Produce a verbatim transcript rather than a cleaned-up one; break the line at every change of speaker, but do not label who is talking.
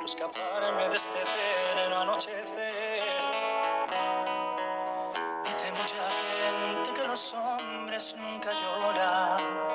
escaparme de este sereno anochecer. Dice mucha gente que los hombres nunca lloran,